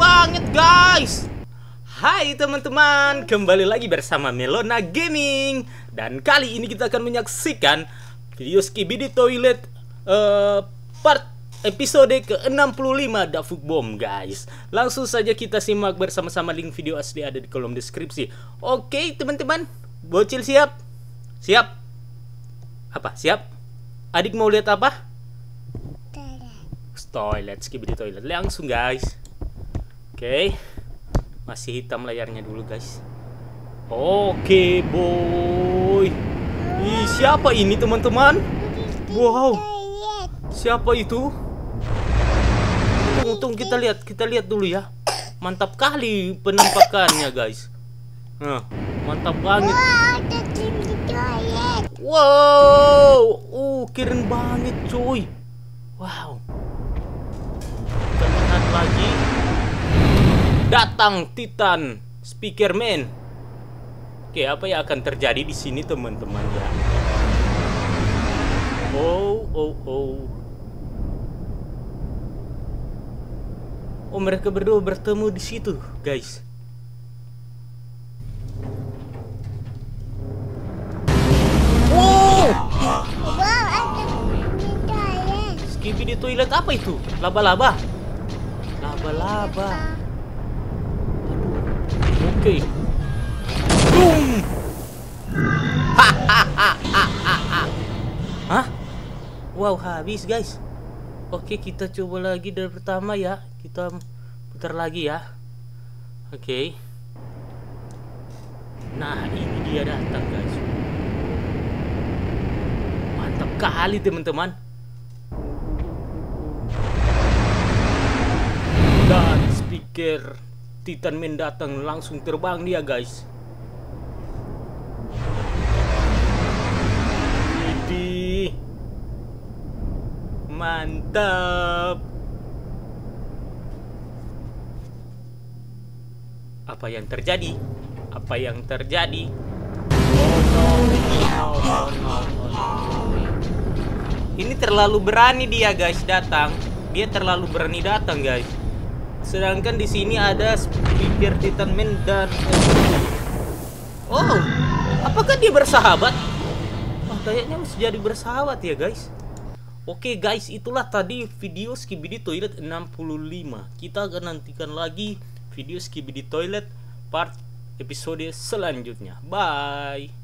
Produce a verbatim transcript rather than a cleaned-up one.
banget guys. Hai teman-teman, kembali lagi bersama Melona Gaming. Dan kali ini kita akan menyaksikan video Skibidi Toilet uh, part episode ke enam puluh lima Dafuk Bomb guys. Langsung saja kita simak bersama-sama, link video asli ada di kolom deskripsi. Oke teman-teman, bocil siap? Siap? Apa? Siap? Adik mau lihat apa? Toilet, Skibidi Toilet. Langsung guys. Oke, masih hitam layarnya dulu guys. Oke boy. Ih, siapa ini teman-teman? Wow, siapa itu? Untung kita lihat, kita lihat dulu ya. Mantap kali penampakannya guys. Nah, mantap banget. Wow, uh, keren banget coy. Wow. Lagi datang Titan Speakerman. Oke, apa yang akan terjadi di sini teman-teman ya? Oh, oh, oh. Oh, mereka berdua bertemu di situ, guys. Wow. Skibidi Toilet apa itu? Laba-laba. Laba-laba. Oke. Boom. Hah? Wow, habis guys. Oke, kita coba lagi dari pertama ya. Kita putar lagi ya. Oke. Nah, ini dia datang guys. Mantap kali teman-teman. Dan speaker Titan Man datang, langsung terbang dia guys. Ini mantap. Apa yang terjadi? Apa yang terjadi? Oh no, oh no, oh no, oh no. Ini terlalu berani dia guys datang. Dia terlalu berani datang guys. Sedangkan di sini ada speaker Titan Man dan oh, apakah dia bersahabat? Oh, kayaknya masih jadi bersahabat ya guys. Oke guys, itulah tadi video Skibidi Toilet enam puluh lima. Kita akan nantikan lagi video Skibidi Toilet part episode selanjutnya. Bye.